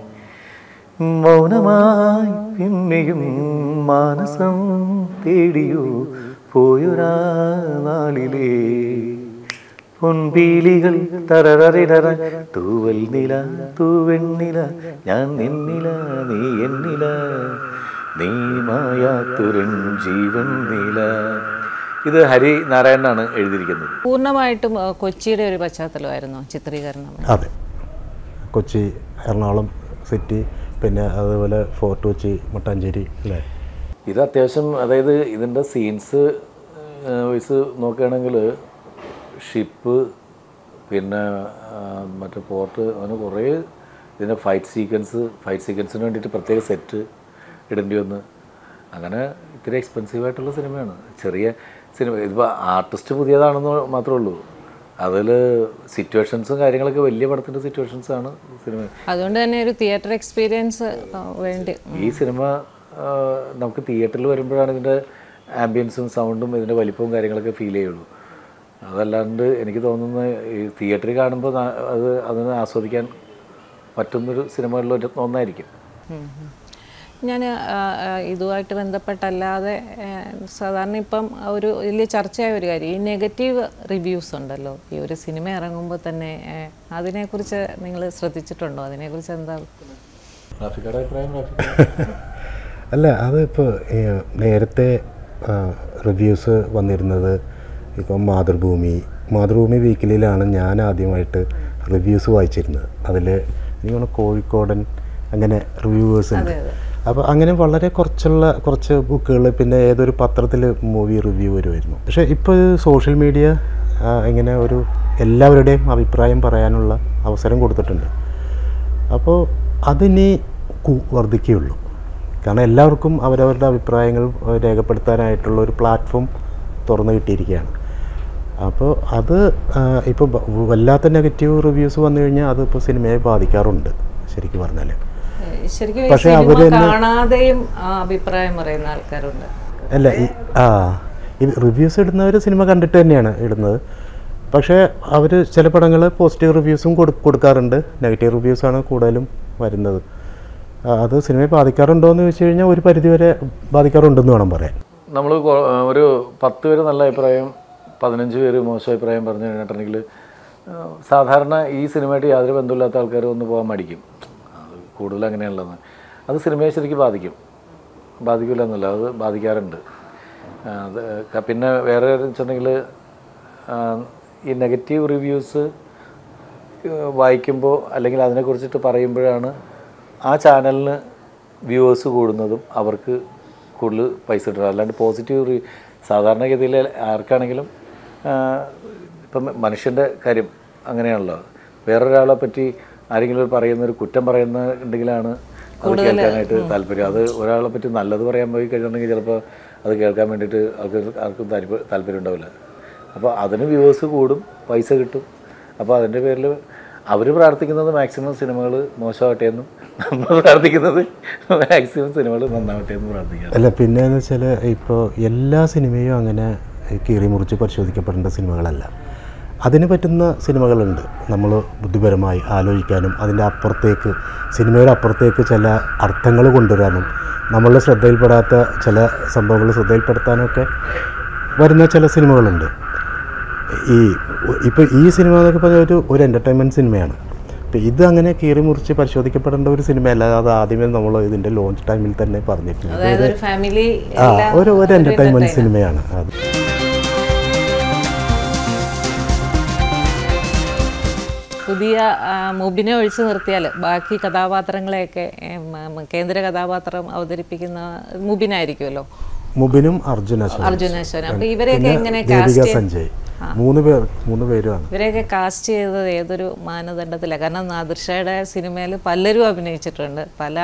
മൗനമായി പിന്നെയും മാനസം തേടിയോ പോയൊരാ നാളിലേ പൊൻപീലികൾ തരറിടറ തൂവൽ നില തൂവെണ്ണില ഞാൻ നിന്നില നീ എന്നില നീ മായാത്തുരൻ ജീവൻ നില. ഇത് ഹരി നാരായണനാണ് എഴുതിയിരിക്കുന്നത്. പൂർണ്ണമായിട്ടും കൊച്ചിയുടെ ഒരു പശ്ചാത്തലമായിരുന്നു ചിത്രീകരണം? അതെ, കൊച്ചി, എറണാകുളം സിറ്റി, പിന്നെ അതുപോലെ ഫോർട്ട് കൊച്ചി, മട്ടാഞ്ചേരി അല്ലേ. ഇത് അത്യാവശ്യം, അതായത് ഇതിൻ്റെ സീൻസ് വൈസ് നോക്കുകയാണെങ്കിൽ ഷിപ്പ്, പിന്നെ മറ്റേ പോർട്ട്, അങ്ങനെ കുറേ ഇതിൻ്റെ ഫൈറ്റ് സീക്വൻസ് ഫൈറ്റ് സീക്വൻസിന് വേണ്ടിയിട്ട് പ്രത്യേക സെറ്റ് ഇടേണ്ടി വന്ന്, അങ്ങനെ ഇത്തിരി എക്സ്പെൻസീവായിട്ടുള്ള സിനിമയാണ്. ചെറിയ സിനിമ. ഇതിപ്പോൾ ആർട്ടിസ്റ്റ് പുതിയതാണെന്ന് മാത്രമേ ഉള്ളൂ. അതിൽ സിറ്റുവേഷൻസും കാര്യങ്ങളൊക്കെ വലിയ പടത്തിൻ്റെ സിറ്റുവേഷൻസാണ് സിനിമ. അതുകൊണ്ട് തന്നെ ഒരു തിയേറ്റർ എക്സ്പീരിയൻസ് വേണ്ടി. ഈ സിനിമ നമുക്ക് തിയേറ്ററിൽ വരുമ്പോഴാണ് ഇതിൻ്റെ ആംബിയൻസും സൗണ്ടും ഇതിൻ്റെ വലിപ്പവും കാര്യങ്ങളൊക്കെ ഫീൽ ചെയ്യുള്ളൂ. അതല്ലാണ്ട് എനിക്ക് തോന്നുന്നത് ഈ തിയേറ്ററിൽ കാണുമ്പോൾ അത് അതിനെ ആസ്വദിക്കാൻ പറ്റുന്നൊരു സിനിമകളിൽ ഒന്നായിരിക്കും. ഞാൻ ഇതുമായിട്ട് ബന്ധപ്പെട്ടല്ലാതെ സാധാരണ ഇപ്പം ഒരു വലിയ ചർച്ചയായ ഒരു കാര്യം ഈ നെഗറ്റീവ് റിവ്യൂസ് ഉണ്ടല്ലോ ഈ ഒരു സിനിമ ഇറങ്ങുമ്പോൾ തന്നെ അതിനെക്കുറിച്ച് നിങ്ങൾ ശ്രദ്ധിച്ചിട്ടുണ്ടോ? അതിനെക്കുറിച്ച് എന്താ അല്ല അതിപ്പോൾ നേരത്തെ റിവ്യൂസ് വന്നിരുന്നത് ഇപ്പം മാതൃഭൂമി മാതൃഭൂമി വീക്കിലിയിലാണ് ഞാൻ ആദ്യമായിട്ട് റിവ്യൂസ് വായിച്ചിരുന്നത്. അതിൽ എനിക്ക് തോന്നുന്നു കോഴിക്കോടൻ അങ്ങനെ റിവ്യൂവേഴ്സ് ഉണ്ട്. അപ്പോൾ അങ്ങനെ വളരെ കുറച്ചുള്ള കുറച്ച് ബുക്കുകൾ പിന്നെ ഏതൊരു പത്രത്തിൽ മൂവി റിവ്യൂ വരുമായിരുന്നു. പക്ഷേ ഇപ്പോൾ സോഷ്യൽ മീഡിയ ഇങ്ങനെ ഒരു എല്ലാവരുടെയും അഭിപ്രായം പറയാനുള്ള അവസരം കൊടുത്തിട്ടുണ്ട്. അപ്പോൾ അതിനി വർദ്ധിക്കുകയുള്ളൂ. കാരണം എല്ലാവർക്കും അവരവരുടെ അഭിപ്രായങ്ങൾ രേഖപ്പെടുത്താനായിട്ടുള്ള ഒരു പ്ലാറ്റ്ഫോം തുറന്നു കിട്ടിയിരിക്കുകയാണ്. അപ്പോൾ അത് ഇപ്പോൾ വല്ലാത്ത നെഗറ്റീവ് റിവ്യൂസ് വന്നു കഴിഞ്ഞാൽ അതിപ്പോൾ സിനിമയെ ബാധിക്കാറുണ്ട് ശരിക്കും പറഞ്ഞാൽ. പക്ഷേ അവർ കാണാതെയും അഭിപ്രായം പറയുന്ന ആൾക്കാരുണ്ട്. അല്ല ഈ ആ ഈ റിവ്യൂസ് ഇടുന്നവർ സിനിമ കണ്ടിട്ട് തന്നെയാണ് ഇടുന്നത്. പക്ഷേ അവർ ചില പടങ്ങൾ പോസിറ്റീവ് റിവ്യൂസും കൊടു കൊടുക്കാറുണ്ട് നെഗറ്റീവ് റിവ്യൂസാണ് കൂടുതലും വരുന്നത്. അത് സിനിമയെ ബാധിക്കാറുണ്ടോ എന്ന് ചോദിച്ചു കഴിഞ്ഞാൽ ഒരു പരിധിവരെ ബാധിക്കാറുണ്ടെന്ന് വേണം പറയാൻ. നമ്മൾ ഒരു പത്ത് പേര് നല്ല അഭിപ്രായം പതിനഞ്ച് പേര് മോശം അഭിപ്രായം പറഞ്ഞു കഴിഞ്ഞിട്ടുണ്ടെങ്കിൽ സാധാരണ ഈ സിനിമയായിട്ട് യാതൊരു ബന്ധമില്ലാത്ത ആൾക്കാർ ഒന്ന് പോകാൻ മടിക്കും. അത് കൂടുതൽ അങ്ങനെയുള്ളതെന്ന് അത് സിനിമയെ ശരിക്കും ബാധിക്കും. ബാധിക്കില്ല എന്നല്ല, അത് ബാധിക്കാറുണ്ട്. അത് പിന്നെ വേറെ വെച്ചിട്ടുണ്ടെങ്കിൽ ഈ നെഗറ്റീവ് റിവ്യൂസ് വായിക്കുമ്പോൾ അല്ലെങ്കിൽ അതിനെക്കുറിച്ചിട്ട് പറയുമ്പോഴാണ് ആ ചാനലിന് വ്യൂവേഴ്സ് കൂടുന്നതും അവർക്ക് കൂടുതൽ പൈസ കിട്ടുന്നത്. അല്ലാണ്ട് പോസിറ്റീവ് റി സാധാരണഗതിയിൽ ആർക്കാണെങ്കിലും ഇപ്പം മനുഷ്യൻ്റെ കാര്യം അങ്ങനെയാണല്ലോ. വേറൊരാളെ പറ്റി ആരെങ്കിലും പറയുന്നൊരു കുറ്റം പറയുന്ന ഉണ്ടെങ്കിലാണ് അത് കേൾക്കാനായിട്ട് താല്പര്യം. അത് ഒരാളെ പറ്റി നല്ലത് പറയാൻ പോയി കഴിഞ്ഞിട്ടുണ്ടെങ്കിൽ ചിലപ്പോൾ അത് കേൾക്കാൻ വേണ്ടിയിട്ട് ആൾക്ക് ആർക്കും താല്പര്യം താല്പര്യം ഉണ്ടാവില്ല. അപ്പോൾ അതിന് വ്യൂവേഴ്സ് കൂടും, പൈസ കിട്ടും. അപ്പോൾ അതിൻ്റെ പേരിൽ അവർ പ്രാർത്ഥിക്കുന്നത് മാക്സിമം സിനിമകൾ മോശമാവട്ടെ എന്നും നമ്മൾ പ്രാർത്ഥിക്കുന്നത് മാക്സിമം സിനിമകൾ നന്നാവട്ടെ എന്നും പ്രാർത്ഥിക്കാം. അല്ല പിന്നെയെന്ന് വെച്ചാൽ ഇപ്പോൾ എല്ലാ സിനിമയും അങ്ങനെ കീറി മുറിച്ച് പരിശോധിക്കപ്പെടേണ്ട സിനിമകളല്ല. അതിന് പറ്റുന്ന സിനിമകളുണ്ട്. നമ്മൾ ബുദ്ധിപരമായി ആലോചിക്കാനും അതിൻ്റെ അപ്പുറത്തേക്ക് സിനിമയുടെ അപ്പുറത്തേക്ക് ചില അർത്ഥങ്ങൾ കൊണ്ടുവരാനും നമ്മളുടെ ശ്രദ്ധയിൽപ്പെടാത്ത ചില സംഭവങ്ങൾ ശ്രദ്ധയിൽപ്പെടുത്താനൊക്കെ വരുന്ന ചില സിനിമകളുണ്ട്. ഈ ഇപ്പോൾ ഈ സിനിമ എന്നൊക്കെ പറഞ്ഞാൽ ഒരു ഒരു എൻ്റർടൈൻമെൻറ്റ് സിനിമയാണ്. അപ്പോൾ ഇത് അങ്ങനെ കീറി മുറിച്ച് പരിശോധിക്കപ്പെടേണ്ട ഒരു സിനിമയല്ല. അത് ആദ്യമേ നമ്മൾ ഇതിൻ്റെ ലോഞ്ച് ടൈമിൽ തന്നെ പറഞ്ഞിട്ടുണ്ട്. ആ ഒരു ഒരു എൻ്റർടൈൻമെൻറ്റ് സിനിമയാണ് അത്. പുതിയ മുബിനെ ഒഴിച്ചു നിർത്തിയാൽ ബാക്കി കഥാപാത്രങ്ങളെയൊക്കെ കേന്ദ്ര കഥാപാത്രം അവതരിപ്പിക്കുന്ന മുബിനായിരിക്കുമല്ലോ. മുബിനും അർജുന അർജുന അശോകൻ. അപ്പോൾ ഇവരെയൊക്കെ എങ്ങനെ കാസ്റ്റ് സഞ്ജയ് മൂന്ന് പേർ മൂന്ന് പേരുമാണ്. ഇവരെയൊക്കെ കാസ്റ്റ് ചെയ്തത് ഏതൊരു മാനദണ്ഡത്തിലാണ്? കാരണം നാദിർഷയുടെ സിനിമയിൽ പലരും അഭിനയിച്ചിട്ടുണ്ട്. പല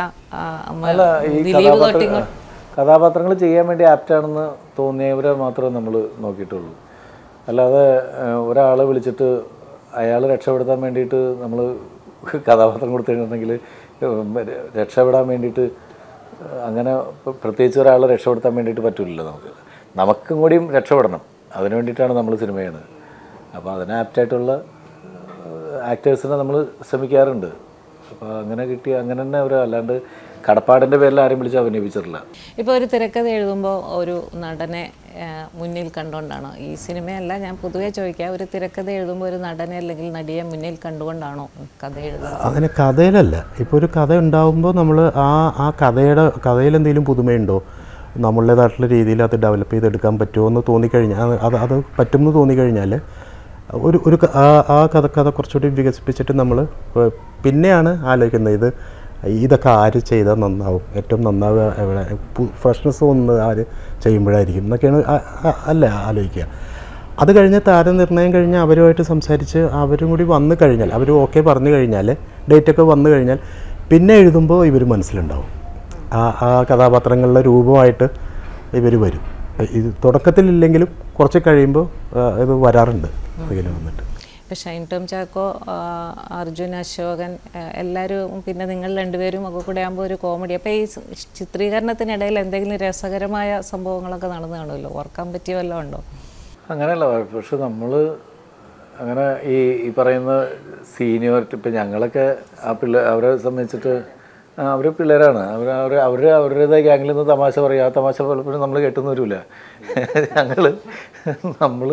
കഥാപാത്രങ്ങൾ ചെയ്യാൻ വേണ്ടി ആപ്റ്റാണെന്ന് തോന്നിയവരെ മാത്രമേ നമ്മൾ നോക്കിയിട്ടുള്ളൂ. അല്ലാതെ ഒരാളെ വിളിച്ചിട്ട് അയാൾ രക്ഷപ്പെടുത്താൻ വേണ്ടിയിട്ട് നമ്മൾ കഥാപാത്രം കൊടുത്തു കഴിഞ്ഞിട്ടുണ്ടെങ്കിൽ രക്ഷപ്പെടാൻ വേണ്ടിയിട്ട് അങ്ങനെ പ്രത്യേകിച്ച് ഒരാളെ രക്ഷപ്പെടുത്താൻ വേണ്ടിയിട്ട് പറ്റില്ലല്ലോ. നമുക്ക് നമുക്കും കൂടിയും രക്ഷപ്പെടണം. അതിനു വേണ്ടിയിട്ടാണ് നമ്മൾ സിനിമ ചെയ്യുന്നത്. അപ്പോൾ അതിന് ആപ്റ്റായിട്ടുള്ള ആക്ടേഴ്സിനെ നമ്മൾ ശ്രമിക്കാറുണ്ട്. അപ്പോൾ അങ്ങനെ കിട്ടി അങ്ങനെ തന്നെ അവർ അല്ലാണ്ട് കടപ്പാടിൻ്റെ പേരിൽ ആരും വിളിച്ച് അഭിനയിപ്പിച്ചിട്ടില്ല. ഇപ്പോൾ ഒരു തിരക്കഥ എഴുതുമ്പോൾ ഒരു നടനെ മുന്നിൽ കണ്ടുകൊണ്ടാണോ? ഈ സിനിമയല്ല, ഞാൻ പൊതുവേ ചോദിക്കാം. ഒരു തിരക്കഥ എഴുതുമ്പോൾ ഒരു നടനെ അല്ലെങ്കിൽ നടിയെ മുന്നിൽ കണ്ടുകൊണ്ടാണോ കഥ എഴുതുന്നത്? അങ്ങനെ കഥയിലല്ല. ഇപ്പോൾ ഒരു കഥ ഉണ്ടാകുമ്പോൾ നമ്മൾ ആ ആ കഥയുടെ കഥയിൽ എന്തെങ്കിലും പുതുമയുണ്ടോ, നമ്മളുടേതായിട്ടുള്ള രീതിയിൽ അത് ഡെവലപ്പ് ചെയ്തെടുക്കാൻ പറ്റുമോ എന്ന് തോന്നിക്കഴിഞ്ഞാൽ അത് അത് പറ്റുമെന്ന് തോന്നിക്കഴിഞ്ഞാൽ ഒരു ഒരു ആ ആ കഥ കഥ കുറച്ചുകൂടി വികസിപ്പിച്ചിട്ട് നമ്മൾ പിന്നെയാണ് ആലോചിക്കുന്നത് ഇത് ഇതൊക്കെ ആര് ചെയ്താൽ നന്നാവും, ഏറ്റവും നന്നാവുക എവിടെ, ഫ്രഷ്നെസ് തോന്നുന്നത് ആര് ചെയ്യുമ്പോഴായിരിക്കും എന്നൊക്കെയാണ് അല്ല ആലോചിക്കുക. അത് കഴിഞ്ഞ് താരനിർണ്ണയം കഴിഞ്ഞ് അവരുമായിട്ട് സംസാരിച്ച് അവരും കൂടി വന്നു കഴിഞ്ഞാൽ അവർ ഓക്കെ പറഞ്ഞു കഴിഞ്ഞാൽ ഡേറ്റൊക്കെ വന്നു കഴിഞ്ഞാൽ പിന്നെ എഴുതുമ്പോൾ ഇവർ മനസ്സിലുണ്ടാവും. ആ ആ കഥാപാത്രങ്ങളുടെ രൂപമായിട്ട് ഇവർ വരും. ഇത് തുടക്കത്തിലില്ലെങ്കിലും കുറച്ച് കഴിയുമ്പോൾ ഇത് വരാറുണ്ട് ഇങ്ങനെ വന്നിട്ട്. ഇപ്പോൾ ഷൈൻ ടോം ചാക്കോ, അർജുൻ അശോകൻ എല്ലാവരും പിന്നെ നിങ്ങൾ രണ്ടുപേരും ഒക്കെ കൂടെ ആകുമ്പോൾ ഒരു കോമഡി. അപ്പോൾ ഈ ചിത്രീകരണത്തിനിടയിൽ എന്തെങ്കിലും രസകരമായ സംഭവങ്ങളൊക്കെ നടന്നു കാണുമല്ലോ, ഓർക്കാൻ പറ്റിയ വല്ലതും ഉണ്ടോ? അങ്ങനെയല്ല, പക്ഷെ നമ്മൾ അങ്ങനെ ഈ ഈ പറയുന്ന സീനിയോറിറ്റി ഇപ്പം ഞങ്ങളൊക്കെ ആ പിള്ളേർ അവരെ സംബന്ധിച്ചിട്ട് അവർ പിള്ളേരാണ്. അവർ അവർ അവർ അവരുടേതായ ഗ്യാങ്ങിൽ നിന്ന് തമാശ പറയും. ആ തമാശ പലപ്പോഴും നമ്മൾ കേട്ടെന്ന് വരില്ല. ഞങ്ങൾ നമ്മൾ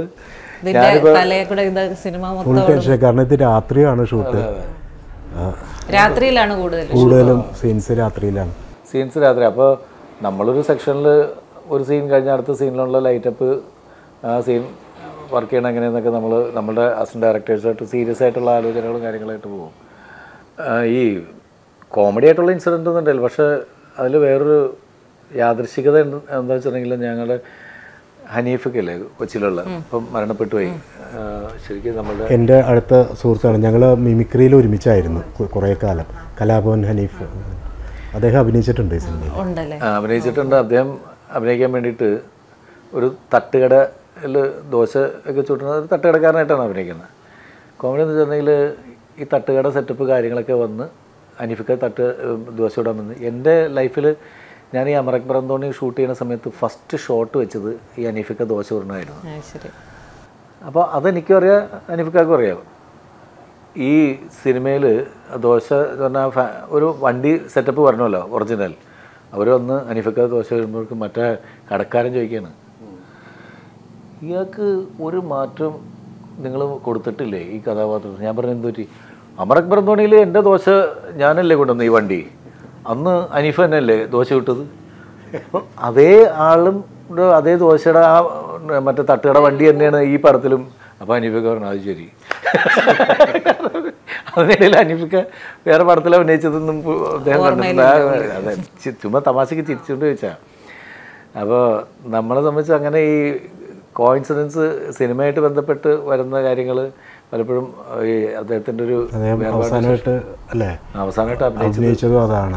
ഫുൾ ടെൻഷൻ. കാരണം ഇത് രാത്രിയാണ് ഷൂട്ട്. രാത്രിയിലാണ് കൂടുതൽ കൂടുതലും സീൻസ് രാത്രിയിലാണ്. സീൻസ് രാത്രി. അപ്പോൾ നമ്മളൊരു സെക്ഷനിൽ ഒരു സീൻ കഴിഞ്ഞ അടുത്ത സീനിലുള്ള ലൈറ്റപ്പ്, ആ സീൻ വർക്ക് ചെയ്യണം എങ്ങനെയെന്നൊക്കെ നമ്മൾ നമ്മുടെ അസിസ്റ്റന്റ് ഡയറക്ടേഴ്സായിട്ട് സീരിയസ് ആയിട്ടുള്ള ആലോചനകളും കാര്യങ്ങളായിട്ട് പോകും. ഈ കോമഡി ആയിട്ടുള്ള ഇൻസിഡൻ്റ് ഒന്നും ഉണ്ടല്ലോ. പക്ഷേ അതിൽ വേറൊരു യാദൃശികത എന്താ വെച്ചിട്ടുണ്ടെങ്കിൽ ഞങ്ങളുടെ ഹനീഫൊക്കെയല്ലേ കൊച്ചിയിലുള്ള, ഇപ്പം മരണപ്പെട്ടു പോയി. ശരിക്കും നമ്മളുടെ എൻ്റെ അടുത്ത സുഹൃത്താണ്. ഞങ്ങൾ മിമിക്രിയിൽ ഒരുമിച്ചായിരുന്നു കുറേ കാലം. കലാഭവൻ ഹനീഫ് അദ്ദേഹം അഭിനയിച്ചിട്ടുണ്ട് ഈ സിനിമയിൽ. അഭിനയിച്ചിട്ടുണ്ട്. അദ്ദേഹം അഭിനയിക്കാൻ വേണ്ടിയിട്ട് ഒരു തട്ടുകടയിൽ ദോശ ഒക്കെ ചുട്ടുന്ന ഒരു തട്ടുകടക്കാരനായിട്ടാണ് അഭിനയിക്കുന്നത്. കോമഡി എന്ന് വെച്ചിട്ടുണ്ടെങ്കിൽ ഈ തട്ടുകട സെറ്റപ്പ് കാര്യങ്ങളൊക്കെ വന്ന് അനീഫിക്ക തട്ട് ദോശ ഇടാൻ വന്ന് എൻ്റെ ലൈഫിൽ ഞാൻ ഈ അമറക് ബ്രന്തോണി ഷൂട്ട് ചെയ്യുന്ന സമയത്ത് ഫസ്റ്റ് ഷോട്ട് വെച്ചത് ഈ അനീഫിക്ക ദോശ ഇടണമായിരുന്നു. അപ്പോൾ അതെനിക്കും അറിയാം, അനീഫിക്കാർക്കും അറിയാം. ഈ സിനിമയിൽ ദോശ എന്ന് പറഞ്ഞാൽ ഒരു വണ്ടി സെറ്റപ്പ് പറഞ്ഞല്ലോ ഒറിജിനൽ. അവർ വന്ന് അനീഫിക്ക ദോശ വരുമ്പോഴേക്കും മറ്റേ കടക്കാരൻ ചോദിക്കുകയാണ്, ഇയാൾക്ക് ഒരു മാറ്റം നിങ്ങൾ കൊടുത്തിട്ടില്ലേ ഈ കഥാപാത്രത്തിന്? ഞാൻ പറഞ്ഞു, എന്തുപറ്റി? അമറക് ബ്രന്തോണിയിൽ എൻ്റെ ദോശ ഞാനല്ലേ കൊണ്ടുവന്നു ഈ വണ്ടി, അന്ന് അനീഫ തന്നെയല്ലേ ദോശ കിട്ടത്. അപ്പോൾ അതേ ആളും അതേ ദോശയുടെ ആ മറ്റേ തട്ടുകട വണ്ടി തന്നെയാണ് ഈ പടത്തിലും. അപ്പോൾ അനീഫക്ക പറഞ്ഞു, അത് ശരി. അതിനിടയിൽ അനീഫക്ക വേറെ പടത്തിൽ അഭിനയിച്ചതൊന്നും അദ്ദേഹം കണ്ടിട്ടില്ല. അതെ, ചുമ്മാ തമാശക്ക് ചിരിച്ചുകൊണ്ട് ചോദിച്ചാൽ. അപ്പോൾ നമ്മളെ സംബന്ധിച്ച് അങ്ങനെ ഈ കോയിൻസിഡൻസ് സിനിമയായിട്ട് ബന്ധപ്പെട്ട് വരുന്ന കാര്യങ്ങൾ പലപ്പോഴും ഈ അദ്ദേഹത്തിൻ്റെ ഒരു അവസാനമായിട്ട് അല്ലേ അവസാനമായിട്ട് അഭിനയിച്ചതും അതാണ്.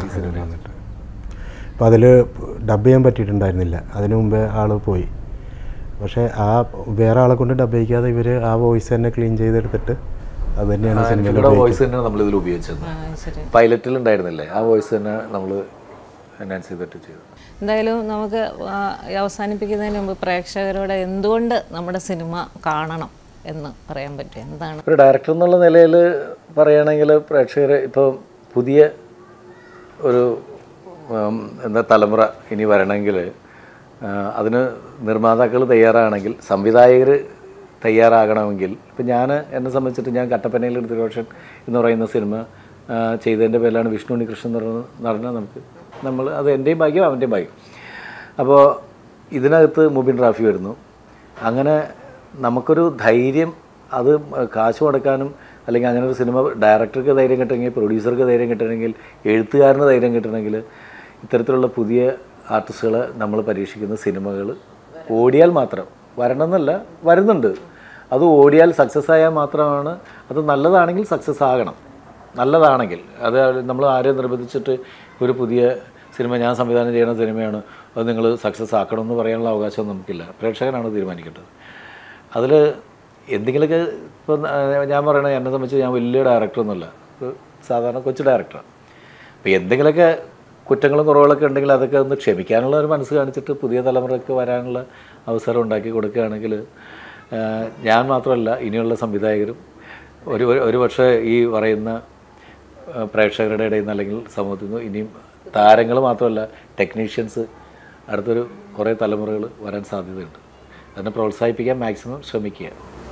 അപ്പോൾ അതിൽ ഡബ് ചെയ്യാൻ പറ്റിയിട്ടുണ്ടായിരുന്നില്ല. അതിനു മുമ്പേ ആൾ പോയി. പക്ഷേ ആ വേറെ ആളെ കൊണ്ട് ഡബ് ചെയ്യിക്കാതെ ഇവർ ആ വോയിസ് തന്നെ ക്ലീൻ ചെയ്തെടുത്തിട്ട് അത് തന്നെയാണ് സിനിമയുടെ വോയിസ് തന്നെയാണ് നമ്മളിതിൽ ഉപയോഗിച്ചത്. പൈലറ്റിൽ ഉണ്ടായിരുന്നില്ലേ, ആ വോയിസ് തന്നെ നമ്മൾ എൻഹാൻസ് ചെയ്തിട്ട് ചെയ്തു. എന്തായാലും നമുക്ക് അവസാനിപ്പിക്കുന്നതിന് മുമ്പ് പ്രേക്ഷകരോട് എന്തുകൊണ്ട് നമ്മുടെ സിനിമ കാണണം എന്ന് പറയാൻ പറ്റും? എന്താണ് ഒരു ഡയറക്ടർ എന്നുള്ള നിലയിൽ പറയുകയാണെങ്കിൽ പ്രേക്ഷകർ ഇപ്പോൾ പുതിയ ഒരു എന്താ തലമുറ ഇനി വരണമെങ്കിൽ അതിന് നിർമ്മാതാക്കൾ തയ്യാറാണെങ്കിൽ, സംവിധായകർ തയ്യാറാകണമെങ്കിൽ, ഇപ്പം ഞാൻ എന്നെ സംബന്ധിച്ചിട്ട് ഞാൻ കട്ടപ്പനയിൽ ഋതികോഷൻ എന്ന് പറയുന്ന സിനിമ ചെയ്തതിൻ്റെ പേരിലാണ് വിഷ്ണു ഉണ്ണികൃഷ്ണൻ എന്ന് പറയുന്നത് നടന്നാൽ നമുക്ക് നമ്മൾ അത് എൻ്റെയും ഭാഗ്യം അവൻ്റെയും ഭാഗ്യം. അപ്പോൾ ഇതിനകത്ത് മുബിൻ റാഫി വരുന്നു. അങ്ങനെ നമുക്കൊരു ധൈര്യം, അത് കാശ് മുടക്കാനും അല്ലെങ്കിൽ അങ്ങനെ ഒരു സിനിമ ഡയറക്ടർക്ക് ധൈര്യം കിട്ടണമെങ്കിൽ, പ്രൊഡ്യൂസർക്ക് ധൈര്യം കിട്ടണമെങ്കിൽ, എഴുത്തുകാരന് ധൈര്യം കിട്ടണമെങ്കിൽ ഇത്തരത്തിലുള്ള പുതിയ ആർട്ടിസ്റ്റുകളെ നമ്മൾ പരീക്ഷിക്കുന്ന സിനിമകൾ ഓടിയാൽ മാത്രം, വരണമെന്നല്ല വരുന്നുണ്ട്, അത് ഓടിയാൽ സക്സസ് ആയാൽ മാത്രമാണ്. അത് നല്ലതാണെങ്കിൽ സക്സസ് ആകണം, നല്ലതാണെങ്കിൽ. അത് നമ്മൾ ആരെയും നിർബന്ധിച്ചിട്ട് ഒരു പുതിയ സിനിമ ഞാൻ സംവിധാനം ചെയ്യുന്ന സിനിമയാണ് അത് നിങ്ങൾ സക്സസ് ആക്കണമെന്ന് പറയാനുള്ള അവകാശം നമുക്കില്ല. പ്രേക്ഷകനാണ് തീരുമാനിക്കേണ്ടത്. അതിൽ എന്തെങ്കിലുമൊക്കെ ഇപ്പം ഞാൻ പറയണത് എന്നെ സംബന്ധിച്ച് ഞാൻ വലിയ ഡയറക്ടറൊന്നുമല്ല, സാധാരണ കൊച്ചു ഡയറക്ടറാണ്. അപ്പോൾ എന്തെങ്കിലുമൊക്കെ കുറ്റങ്ങളും കുറവുകളൊക്കെ ഉണ്ടെങ്കിൽ അതൊക്കെ ഒന്ന് ക്ഷമിക്കാനുള്ള ഒരു മനസ്സ് കാണിച്ചിട്ട് പുതിയ തലമുറയ്ക്ക് വരാനുള്ള അവസരം ഉണ്ടാക്കി കൊടുക്കുകയാണെങ്കിൽ ഞാൻ മാത്രമല്ല ഇനിയുള്ള സംവിധായകരും ഒരു ഒരു പക്ഷേ ഈ പറയുന്ന പ്രേക്ഷകരുടെ ഇടയിൽ നിന്ന് അല്ലെങ്കിൽ സമൂഹത്തിൽ നിന്ന് ഇനിയും താരങ്ങൾ മാത്രമല്ല ടെക്നീഷ്യൻസ് അടുത്തൊരു കുറേ തലമുറകൾ വരാൻ സാധ്യതയുണ്ട്. അതിനെ പ്രോത്സാഹിപ്പിക്കാൻ മാക്സിമം ശ്രമിക്കുക.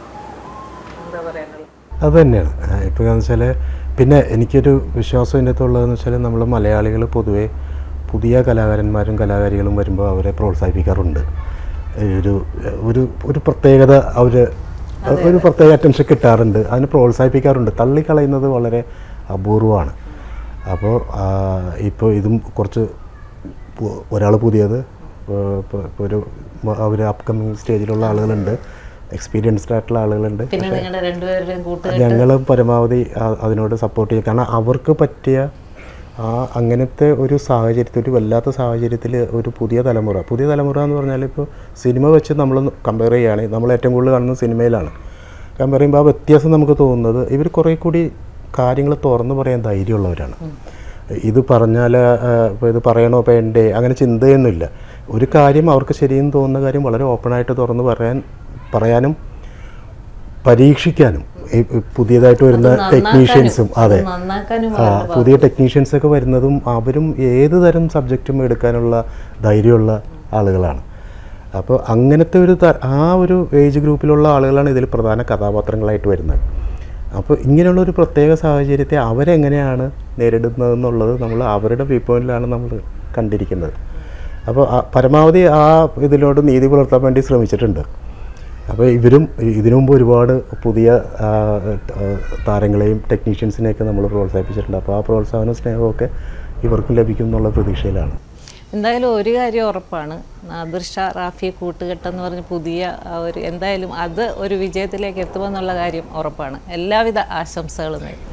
അത് തന്നെയാണ് ഇപ്പോൾ എന്ന് വെച്ചാൽ. പിന്നെ എനിക്കൊരു വിശ്വാസം ഇതിനകത്തുള്ളതെന്ന് വെച്ചാൽ നമ്മൾ മലയാളികൾ പൊതുവേ പുതിയ കലാകാരന്മാരും കലാകാരികളും വരുമ്പോൾ അവരെ പ്രോത്സാഹിപ്പിക്കാറുണ്ട്. ഒരു ഒരു ഒരു പ്രത്യേകത അവർ ഒരു പ്രത്യേക അറ്റൻഷൻ കിട്ടാറുണ്ട്, അതിനെ പ്രോത്സാഹിപ്പിക്കാറുണ്ട്. തള്ളിക്കളയുന്നത് വളരെ അപൂർവമാണ്. അപ്പോൾ ഇപ്പോൾ ഇതും കുറച്ച് ഒരാൾ പുതിയത് ഇപ്പോൾ ഒരു അവർ അപ്കമിങ് സ്റ്റേജിലുള്ള ആളുകളുണ്ട്, എക്സ്പീരിയൻസ്ഡ് ആയിട്ടുള്ള ആളുകളുണ്ട്. ഞങ്ങൾ പരമാവധി അതിനോട് സപ്പോർട്ട് ചെയ്യും. കാരണം അവർക്ക് പറ്റിയ ആ അങ്ങനത്തെ ഒരു സാഹചര്യത്തിൽ, ഒരു വല്ലാത്ത സാഹചര്യത്തിൽ ഒരു പുതിയ തലമുറ പുതിയ തലമുറ എന്ന് പറഞ്ഞാൽ ഇപ്പോൾ സിനിമ വെച്ച് നമ്മൾ കമ്പയർ ചെയ്യുകയാണെങ്കിൽ നമ്മൾ ഏറ്റവും കൂടുതൽ കാണുന്നത് സിനിമയിലാണ്. കമ്പയർ ചെയ്യുമ്പോൾ ആ വ്യത്യാസം നമുക്ക് തോന്നുന്നത് ഇവർ കുറേ കൂടി കാര്യങ്ങൾ തുറന്നു പറയാൻ ധൈര്യമുള്ളവരാണ്. ഇത് പറഞ്ഞാൽ ഇപ്പോൾ ഇത് പറയണോ വേണ്ടേ അങ്ങനെ ചിന്തയൊന്നുമില്ല. ഒരു കാര്യം അവർക്ക് ശരിയെന്ന് തോന്നുന്ന കാര്യം വളരെ ഓപ്പണായിട്ട് തുറന്ന് പറയാൻ പറയാനും പരീക്ഷിക്കാനും പുതിയതായിട്ട് വരുന്ന ടെക്നീഷ്യൻസും അതെ നന്നാക്കാനും ആ പുതിയ ടെക്നീഷ്യൻസൊക്കെ വരുന്നതും അവരും ഏത് തരം സബ്ജക്റ്റും എടുക്കാനുള്ള ധൈര്യമുള്ള ആളുകളാണ്. അപ്പോൾ അങ്ങനത്തെ ഒരു ആ ഒരു ഏജ് ഗ്രൂപ്പിലുള്ള ആളുകളാണ് ഇതിൽ പ്രധാന കഥാപാത്രങ്ങളായിട്ട് വരുന്നത്. അപ്പോൾ ഇങ്ങനെയുള്ളൊരു പ്രത്യേക സാഹചര്യത്തെ അവരെങ്ങനെയാണ് നേരിടുന്നതെന്നുള്ളത് നമ്മൾ അവരുടെ വ്യൂ പോയിന്റിലാണ് നമ്മൾ കണ്ടിരിക്കുന്നത്. അപ്പോൾ പരമാവധി ആ ഇതിനോട് നീതി പുലർത്താൻ വേണ്ടി ശ്രമിച്ചിട്ടുണ്ട്. അപ്പോൾ ഇവരും ഇതിനു മുമ്പ് ഒരുപാട് പുതിയ താരങ്ങളെയും ടെക്നീഷ്യൻസിനെയൊക്കെ നമ്മൾ പ്രോത്സാഹിപ്പിച്ചിട്ടുണ്ട്. അപ്പോൾ ആ പ്രോത്സാഹനവും സ്നേഹമൊക്കെ ഇവർക്കും ലഭിക്കും എന്നുള്ള പ്രതീക്ഷയിലാണ്. എന്തായാലും ഒരു കാര്യം ഉറപ്പാണ്, നാദിർ ഷാ റാഫി കൂട്ടുകെട്ടെന്ന് പറഞ്ഞ് പുതിയ ഒരു എന്തായാലും അത് ഒരു വിജയത്തിലേക്ക് എത്തുമെന്നുള്ള കാര്യം ഉറപ്പാണ്. എല്ലാവിധ ആശംസകളും നേരും.